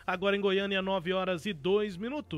Agora em Goiânia, 9h02.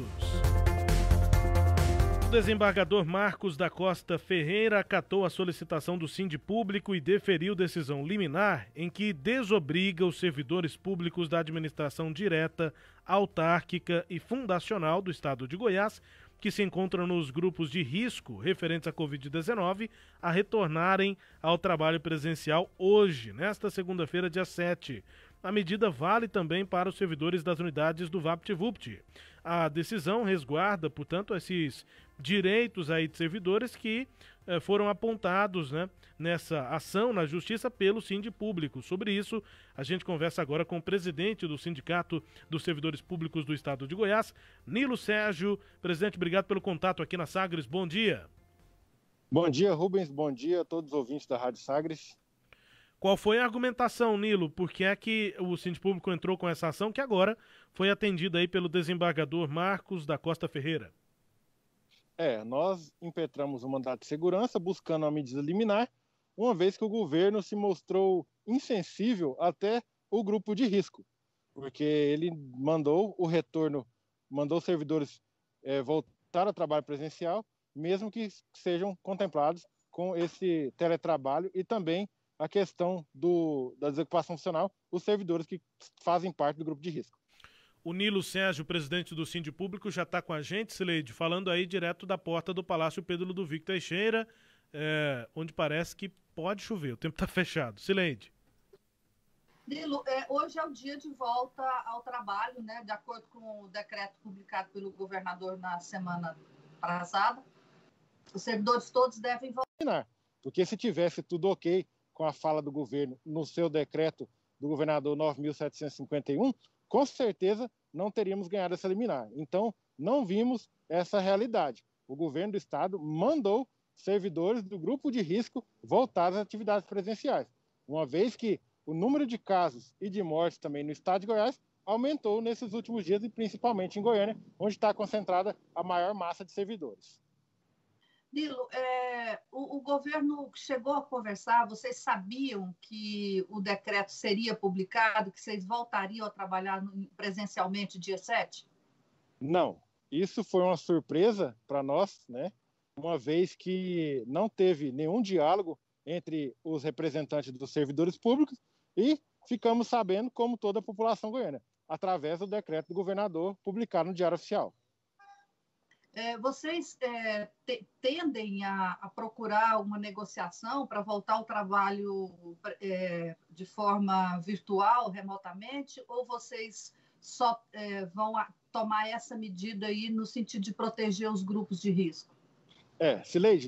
O desembargador Marcos da Costa Ferreira acatou a solicitação do Sindipúblico e deferiu decisão liminar em que desobriga os servidores públicos da administração direta, autárquica e fundacional do estado de Goiás, que se encontram nos grupos de risco referentes à Covid-19, a retornarem ao trabalho presencial hoje, nesta segunda-feira, dia 7. A medida vale também para os servidores das unidades do VaptVupt. A decisão resguarda, portanto, esses direitos aí de servidores que foram apontados, nessa ação na Justiça pelo Sindipúblico. Sobre isso, a gente conversa agora com o presidente do Sindicato dos Servidores Públicos do Estado de Goiás, Nilo Sérgio. Presidente, obrigado pelo contato aqui na Sagres. Bom dia. Bom dia, Rubens. Bom dia a todos os ouvintes da Rádio Sagres. Qual foi a argumentação, Nilo? Por que é que o Sindipúblico entrou com essa ação que agora foi atendida aí pelo desembargador Marcos da Costa Ferreira? Nós impetramos o mandato de segurança buscando uma medida liminar, uma vez que o governo se mostrou insensível até o grupo de risco, porque ele mandou os servidores voltar ao trabalho presencial, mesmo que sejam contemplados com esse teletrabalho, e também a questão da desocupação funcional, os servidores que fazem parte do grupo de risco. O Nilo Sérgio, presidente do Sindipúblico, já está com a gente, Sileide, falando aí direto da porta do Palácio Pedro Ludovico Teixeira, onde parece que pode chover, o tempo está fechado. Sileide. Nilo, hoje é o dia de volta ao trabalho, de acordo com o decreto publicado pelo governador na semana passada. Os servidores todos devem voltar. Porque se tivesse tudo ok com a fala do governo no seu decreto do governador 9.751, com certeza não teríamos ganhado essa liminar. Então, não vimos essa realidade. O governo do estado mandou servidores do grupo de risco voltar às atividades presenciais, uma vez que o número de casos e de mortes também no estado de Goiás aumentou nesses últimos dias, e principalmente em Goiânia, onde está concentrada a maior massa de servidores. Nilo, o governo chegou a conversar, vocês sabiam que o decreto seria publicado, que vocês voltariam a trabalhar presencialmente dia 7? Não, isso foi uma surpresa para nós, uma vez que não teve nenhum diálogo entre os representantes dos servidores públicos, e ficamos sabendo, como toda a população goiana, através do decreto do governador publicado no Diário Oficial. Vocês tendem a procurar uma negociação para voltar ao trabalho de forma virtual, remotamente, ou vocês só vão tomar essa medida aí no sentido de proteger os grupos de risco? Sileide,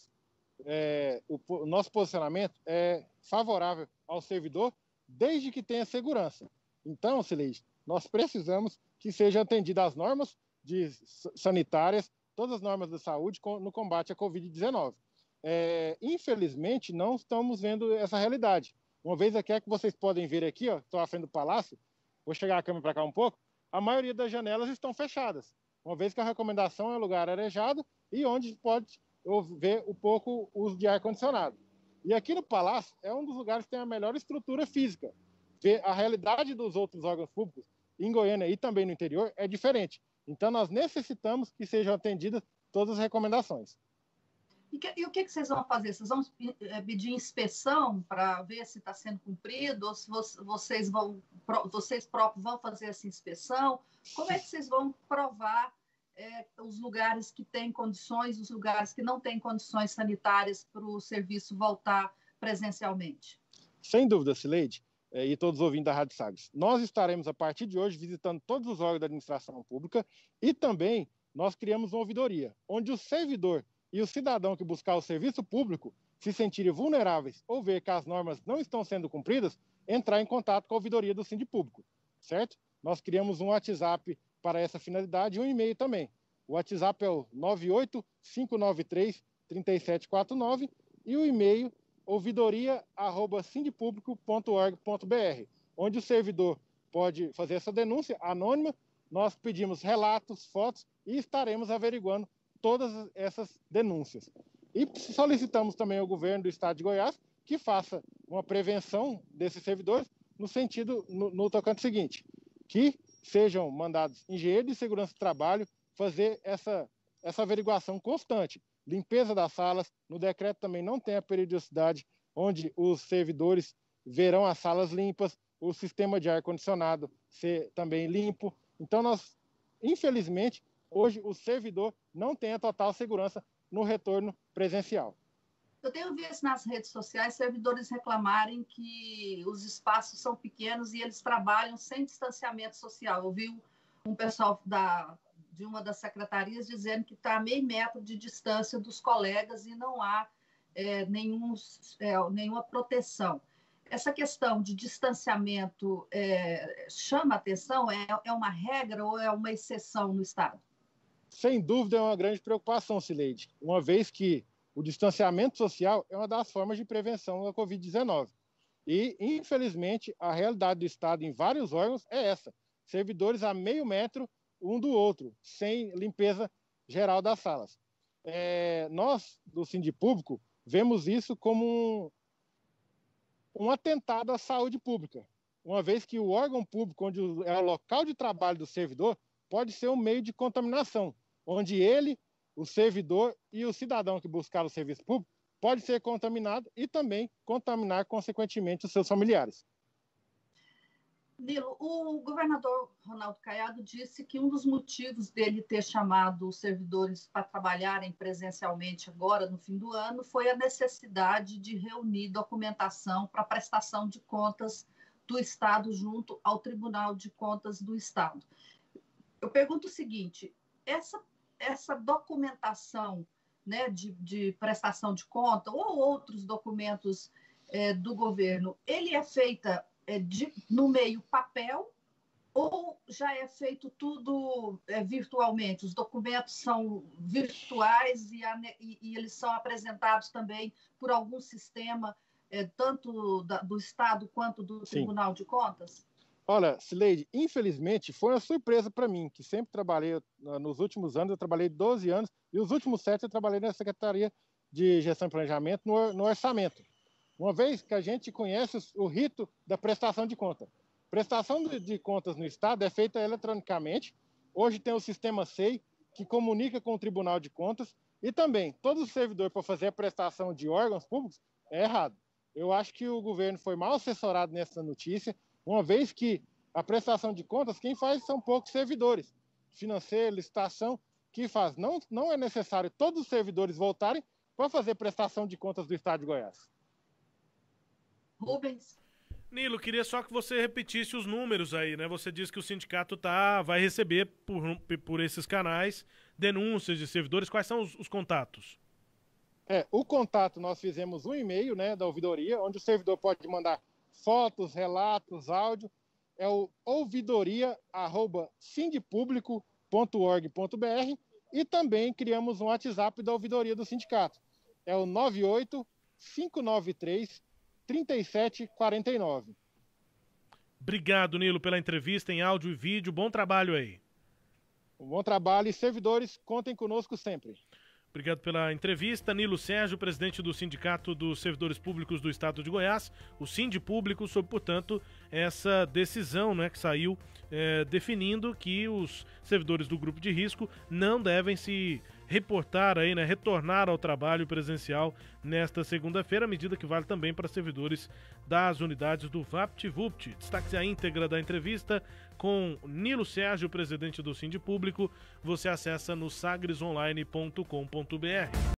o nosso posicionamento é favorável ao servidor desde que tenha segurança. Então, Sileide, nós precisamos que sejam atendidas as normas sanitárias, todas as normas da saúde no combate à Covid-19. Infelizmente, não estamos vendo essa realidade. Uma vez aqui, que vocês podem ver aqui, estou à frente do palácio, vou chegar a câmera para cá um pouco, a maioria das janelas estão fechadas, uma vez que a recomendação é lugar arejado e onde pode ver um pouco uso de ar-condicionado. E aqui no palácio é um dos lugares que tem a melhor estrutura física. A realidade dos outros órgãos públicos em Goiânia e também no interior é diferente. Então, nós necessitamos que sejam atendidas todas as recomendações. E o que vocês vão fazer? Vocês vão pedir inspeção para ver se está sendo cumprido? Ou se vocês próprios vão fazer essa inspeção? Como é que vocês vão provar os lugares que têm condições, os lugares que não têm condições sanitárias para o serviço voltar presencialmente? Sem dúvida, Sileide, e todos os ouvintes da Rádio Sagres. Nós estaremos, a partir de hoje, visitando todos os órgãos da administração pública, e também nós criamos uma ouvidoria, onde o servidor e o cidadão que buscar o serviço público se sentirem vulneráveis ou ver que as normas não estão sendo cumpridas, entrar em contato com a ouvidoria do Sindipúblico, certo? Nós criamos um WhatsApp para essa finalidade e um e-mail também. O WhatsApp é o 98593-3749 e o e-mail ouvidoria@sindipublico.org.br, onde o servidor pode fazer essa denúncia anônima. Nós pedimos relatos, fotos e estaremos averiguando todas essas denúncias. E solicitamos também ao governo do estado de Goiás que faça uma prevenção desses servidores no sentido, no tocante seguinte, que sejam mandados engenheiros de segurança do trabalho fazer essa averiguação constante. Limpeza das salas, no decreto também não tem a periodicidade onde os servidores verão as salas limpas, o sistema de ar-condicionado ser também limpo. Então, infelizmente, hoje o servidor não tem a total segurança no retorno presencial. Eu tenho visto nas redes sociais servidores reclamarem que os espaços são pequenos e eles trabalham sem distanciamento social. Eu vi um pessoal de uma das secretarias dizendo que está a meio metro de distância dos colegas e não há nenhuma proteção. Essa questão de distanciamento chama atenção? É uma regra ou é uma exceção no Estado? Sem dúvida é uma grande preocupação, Cileide, uma vez que o distanciamento social é uma das formas de prevenção da Covid-19. E, infelizmente, a realidade do Estado em vários órgãos é essa. Servidores a meio metro um do outro, sem limpeza geral das salas. Nós, do Sindipúblico, vemos isso como um atentado à saúde pública, uma vez que o órgão público, onde é o local de trabalho do servidor, pode ser um meio de contaminação, onde ele, o servidor e o cidadão que buscar o serviço público pode ser contaminado e também contaminar, consequentemente, os seus familiares. Nilo, o governador Ronaldo Caiado disse que um dos motivos dele ter chamado os servidores para trabalharem presencialmente agora, no fim do ano, foi a necessidade de reunir documentação para prestação de contas do Estado junto ao Tribunal de Contas do Estado. Eu pergunto o seguinte, essa documentação, né, de prestação de conta ou outros documentos do governo, ele é feita no meio papel ou já é feito tudo virtualmente? Os documentos são virtuais e eles são apresentados também por algum sistema, tanto do Estado quanto do Tribunal de Contas? Olha, Cileide, infelizmente foi uma surpresa para mim, que sempre trabalhei, nos últimos anos, eu trabalhei 12 anos, e os últimos 7 eu trabalhei na Secretaria de Gestão e Planejamento, no Orçamento. Uma vez que a gente conhece o rito da prestação de conta. Prestação de contas no Estado é feita eletronicamente. Hoje tem o sistema SEI, que comunica com o Tribunal de Contas, e também todo servidor para fazer a prestação de órgãos públicos é errado. Eu acho que o governo foi mal assessorado nessa notícia, uma vez que a prestação de contas, quem faz são poucos servidores. Financeiro, licitação, que faz. Não é necessário todos os servidores voltarem para fazer prestação de contas do Estado de Goiás. Rubens. Nilo, queria só que você repetisse os números aí, né? Você disse que o sindicato vai receber por esses canais denúncias de servidores. Quais são os contatos? O contato, nós fizemos um e-mail, né, da ouvidoria, onde o servidor pode mandar fotos, relatos, áudio. É o ouvidoria@sindipublico.org.br e também criamos um WhatsApp da ouvidoria do sindicato. É o 98-593-3749. Obrigado, Nilo, pela entrevista em áudio e vídeo. Bom trabalho aí. Um bom trabalho e servidores, contem conosco sempre. Obrigado pela entrevista. Nilo Sérgio, presidente do Sindicato dos Servidores Públicos do Estado de Goiás, o Sindipúblico, sobre, portanto, essa decisão, né, que saiu definindo que os servidores do grupo de risco não devem se reportar aí, né, retornar ao trabalho presencial nesta segunda-feira, medida que vale também para servidores das unidades do VaptVupt. Destaque a íntegra da entrevista com Nilo Sérgio, presidente do Sindipúblico, você acessa no sagresonline.com.br.